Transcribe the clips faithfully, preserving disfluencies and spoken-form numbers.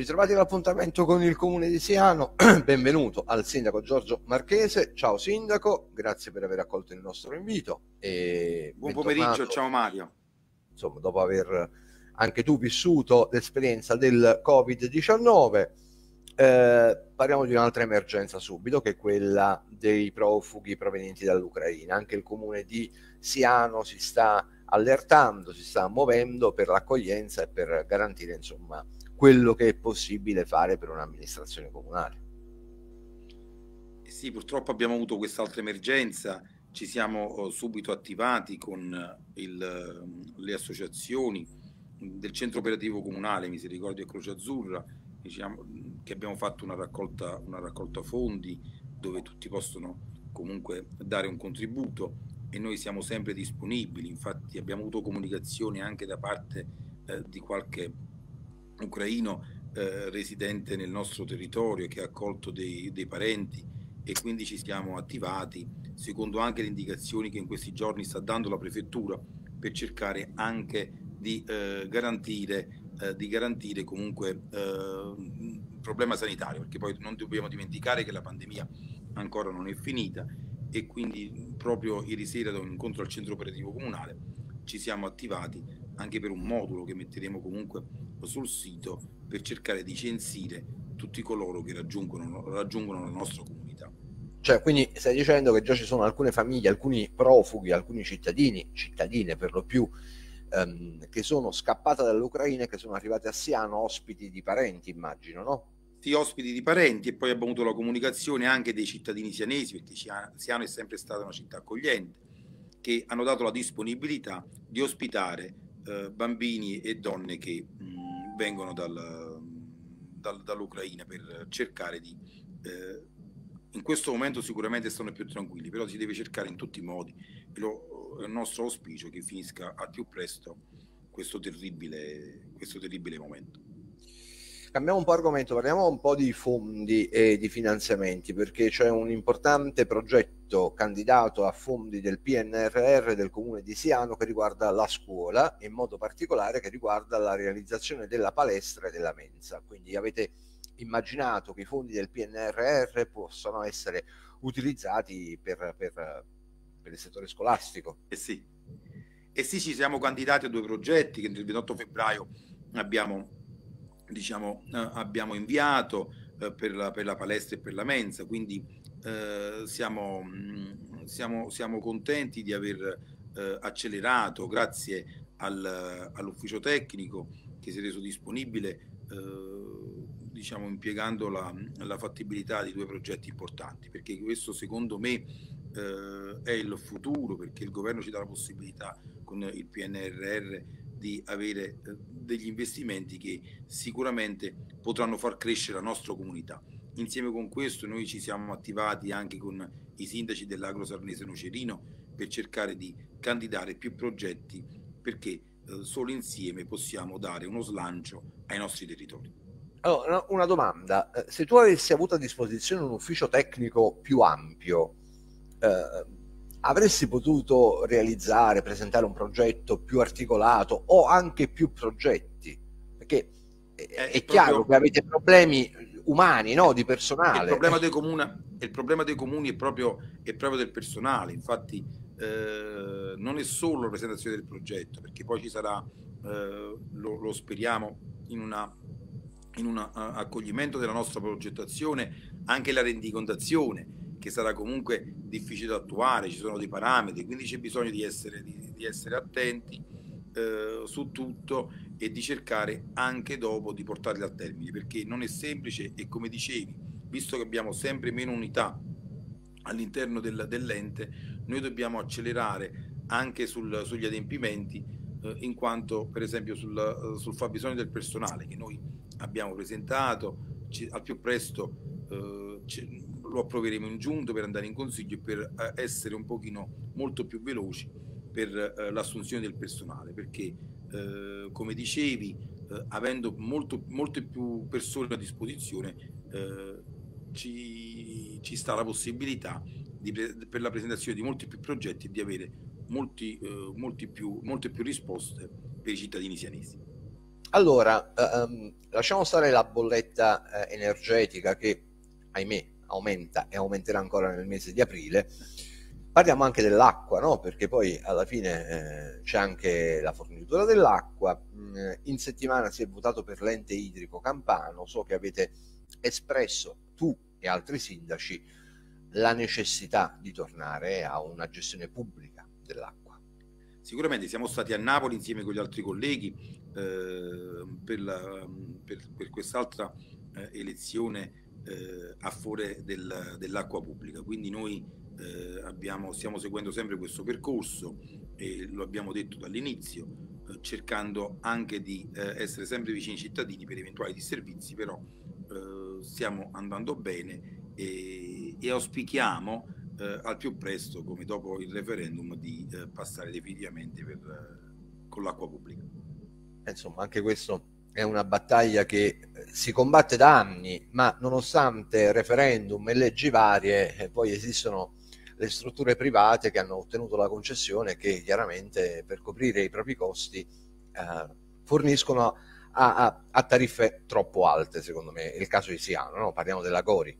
ritrovati all'appuntamento con il Comune di Siano. Benvenuto al Sindaco Giorgio Marchese. Ciao Sindaco, grazie per aver accolto il nostro invito. E buon pomeriggio, ciao Mario. Insomma, dopo aver anche tu vissuto l'esperienza del Covid diciannove, eh, parliamo di un'altra emergenza subito, che è quella dei profughi provenienti dall'Ucraina. Anche il Comune di Siano si sta allertando, si sta muovendo per l'accoglienza e per garantire, insomma, quello che è possibile fare per un'amministrazione comunale. Eh sì, purtroppo abbiamo avuto quest'altra emergenza, ci siamo subito attivati con il, le associazioni del centro operativo comunale Misericordia e Croce Azzurra, diciamo, che abbiamo fatto una raccolta, una raccolta fondi dove tutti possono comunque dare un contributo e noi siamo sempre disponibili. Infatti abbiamo avuto comunicazioni anche da parte eh, di qualche ucraino eh, residente nel nostro territorio che ha accolto dei, dei parenti, e quindi ci siamo attivati secondo anche le indicazioni che in questi giorni sta dando la prefettura per cercare anche di eh, garantire eh, di garantire comunque eh, il problema sanitario, perché poi non dobbiamo dimenticare che la pandemia ancora non è finita, e quindi proprio ieri sera da un incontro al centro operativo comunale ci siamo attivati anche per un modulo che metteremo comunque sul sito per cercare di censire tutti coloro che raggiungono, raggiungono la nostra comunità. Cioè, quindi stai dicendo che già ci sono alcune famiglie, alcuni profughi, alcuni cittadini, cittadine per lo più, ehm, che sono scappate dall'Ucraina e che sono arrivate a Siano ospiti di parenti, immagino, no? Sì, ospiti di parenti, e poi abbiamo avuto la comunicazione anche dei cittadini sianesi, perché Siano è sempre stata una città accogliente, che hanno dato la disponibilità di ospitare eh, bambini e donne che mh, vengono dal, dal, dall'Ucraina per cercare di... Eh, in questo momento sicuramente stanno più tranquilli, però si deve cercare in tutti i modi, e lo, è il nostro auspicio che finisca al più presto questo terribile, questo terribile momento. Cambiamo un po' argomento, parliamo un po' di fondi e di finanziamenti, perché c'è un importante progetto candidato a fondi del P N R R del Comune di Siano che riguarda la scuola, in modo particolare che riguarda la realizzazione della palestra e della mensa. Quindi avete immaginato che i fondi del P N R R possano essere utilizzati per, per, per il settore scolastico. Eh sì. Eh sì, ci siamo candidati a due progetti che il ventotto febbraio abbiamo, diciamo, eh, abbiamo inviato eh, per, la, per la palestra e per la mensa, quindi eh, siamo, mh, siamo, siamo contenti di aver eh, accelerato, grazie al, all'ufficio tecnico che si è reso disponibile, eh, diciamo, impiegando la, la fattibilità di due progetti importanti, perché questo secondo me eh, è il futuro, perché il governo ci dà la possibilità con il P N R R di avere eh, degli investimenti che sicuramente potranno far crescere la nostra comunità. Insieme con questo noi ci siamo attivati anche con i sindaci dell'Agro Sarnese Nocerino per cercare di candidare più progetti, perché eh, solo insieme possiamo dare uno slancio ai nostri territori. Allora, una domanda, se tu avessi avuto a disposizione un ufficio tecnico più ampio, eh, avresti potuto realizzare, presentare un progetto più articolato o anche più progetti? Perché è, è, è chiaro proprio... che avete problemi umani, no? Di personale. Il problema dei comuni, il problema dei comuni è, proprio, è proprio del personale, infatti eh, non è solo la presentazione del progetto, perché poi ci sarà, eh, lo, lo speriamo, in una in un accoglimento della nostra progettazione, anche la rendicontazione, che sarà comunque difficile da attuare, ci sono dei parametri, quindi c'è bisogno di essere, di, di essere attenti eh, su tutto, e di cercare anche dopo di portarli a termine, perché non è semplice, e come dicevi, visto che abbiamo sempre meno unità all'interno del, dell'ente, noi dobbiamo accelerare anche sul, sugli adempimenti, eh, in quanto per esempio sul, sul fabbisogno del personale che noi abbiamo presentato, ci, al più presto eh, ci, lo approveremo in giunta per andare in consiglio e per eh, essere un pochino molto più veloci per eh, l'assunzione del personale, perché eh, come dicevi, eh, avendo molto, molte più persone a disposizione, eh, ci, ci sta la possibilità di, per la presentazione di molti più progetti e di avere molti, eh, molti più, molte più risposte per i cittadini sianesi. Allora, ehm, lasciamo stare la bolletta eh, energetica che, ahimè, aumenta e aumenterà ancora nel mese di aprile. Parliamo anche dell'acqua, no? Perché poi alla fine eh, c'è anche la fornitura dell'acqua. Mm, in settimana si è votato per l'ente idrico campano. So che avete espresso, tu e altri sindaci, la necessità di tornare a una gestione pubblica dell'acqua. Sicuramente siamo stati a Napoli insieme con gli altri colleghi eh, per, la, per, per quest'altra eh, elezione eh, a favore del, dell'acqua pubblica, quindi noi eh, abbiamo, stiamo seguendo sempre questo percorso e lo abbiamo detto dall'inizio, eh, cercando anche di eh, essere sempre vicini ai cittadini per eventuali disservizi, però eh, stiamo andando bene e, e auspichiamo Eh, al più presto, come dopo il referendum, di eh, passare definitivamente per, eh, con l'acqua pubblica. Insomma, anche questo è una battaglia che si combatte da anni, ma nonostante referendum e leggi varie, eh, poi esistono le strutture private che hanno ottenuto la concessione che chiaramente per coprire i propri costi eh, forniscono a, a, a tariffe troppo alte, secondo me. È il caso di Siano, no? Parliamo della Gori.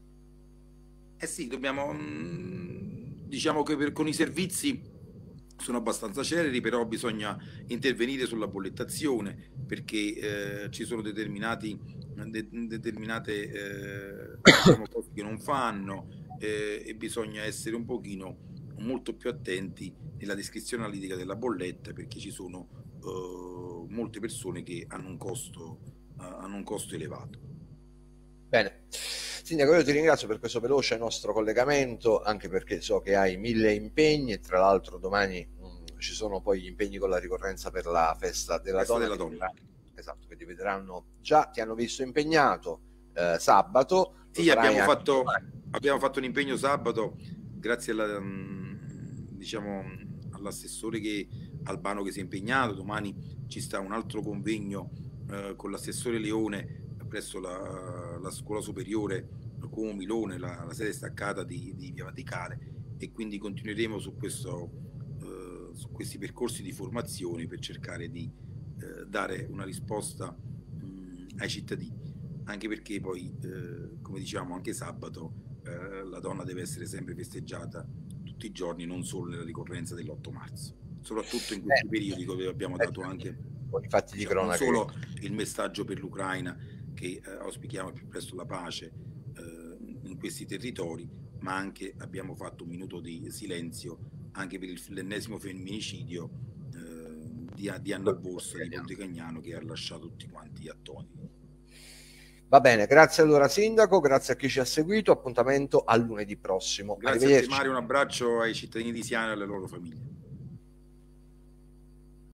Eh sì, dobbiamo, mh, diciamo che per, con i servizi sono abbastanza celeri, però bisogna intervenire sulla bollettazione perché eh, ci sono determinati, de, determinate eh, diciamo, cose che non fanno eh, e bisogna essere un pochino molto più attenti nella descrizione analitica della bolletta perché ci sono eh, molte persone che hanno un costo, uh, hanno un costo elevato. Bene. Sindaco, io ti ringrazio per questo veloce nostro collegamento, anche perché so che hai mille impegni e tra l'altro domani mh, ci sono poi gli impegni con la ricorrenza per la festa della festa donna. Della donna. Vedrà, esatto, che ti vedranno già, ti hanno visto impegnato eh, sabato. Sì, abbiamo fatto, abbiamo fatto un impegno sabato grazie alla, diciamo, all'assessore che, Albano che si è impegnato. Domani ci sta un altro convegno eh, con l'assessore Leone presso la, la scuola superiore Como Milone, la, la sede staccata di, di Via Vaticale, e quindi continueremo su, questo, eh, su questi percorsi di formazione per cercare di eh, dare una risposta mh, ai cittadini, anche perché poi, eh, come diciamo anche sabato, eh, la donna deve essere sempre festeggiata tutti i giorni, non solo nella ricorrenza dell'otto marzo, soprattutto in questi periodi dove abbiamo dato anche infatti di diciamo, non cronaca solo il messaggio per l'Ucraina che eh, auspichiamo più presto la pace eh, in questi territori, ma anche abbiamo fatto un minuto di silenzio anche per il, l'ennesimo femminicidio eh, di, di Anna Borsa di Ponte Cagnano, che ha lasciato tutti quanti attoniti. Va bene, grazie allora Sindaco, grazie a chi ci ha seguito, appuntamento a lunedì prossimo. Grazie a te Mario, un abbraccio ai cittadini di Siano e alle loro famiglie.